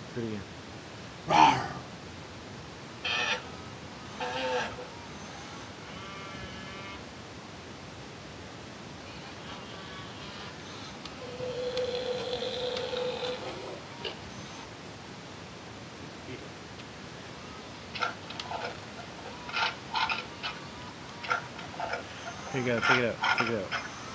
Do it again. Rawr. Here you go. Take it out. Take it out.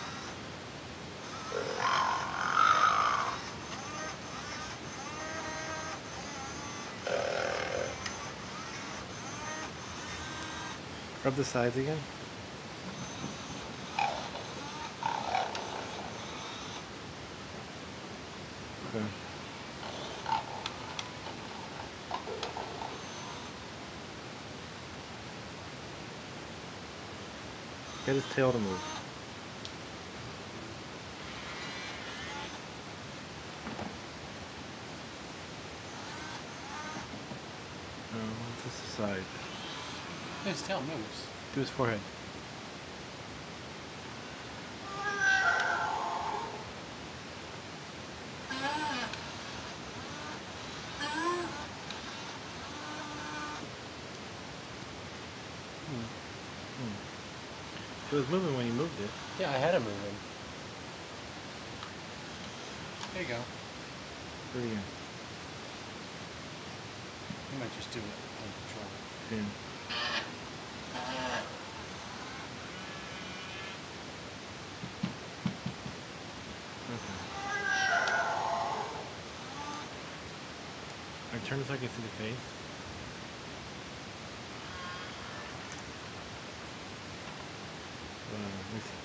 Rub the sides again. Okay. Get his tail to move. No, just the side. His tail moves. Do his forehead. It was moving when you moved it. Yeah, I had it moving. There you go. Do it again. You might just do it on control. Yeah. Okay. I turn it so I can see the face. Let me see.